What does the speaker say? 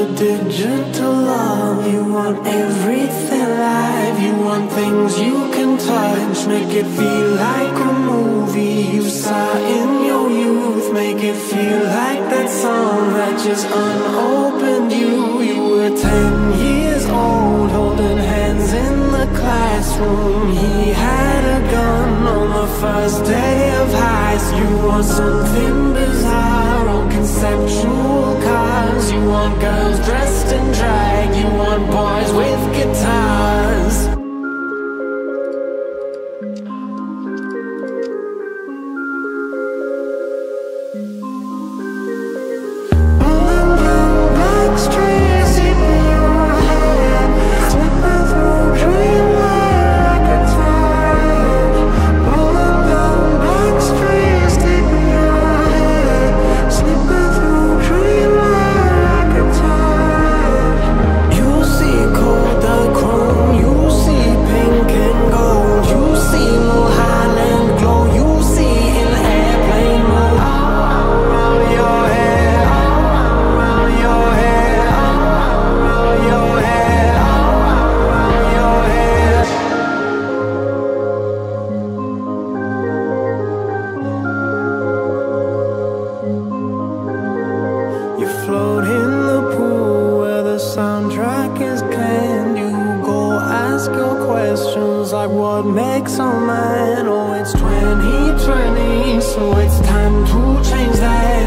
the digital love. You want everything live. You want things you can touch. Make it feel like a movie you saw in your youth. Make it feel like that song that just unopened you. You were 10 years old, holding hands in the classroom. He had a gun on the first day of high school. You want something bizarre on conceptual cars. You want girls dressed in drag. You want boys with guitars. Float in the pool where the soundtrack is canned. You go ask your questions like what makes a man. Oh, it's 2020, so it's time to change that.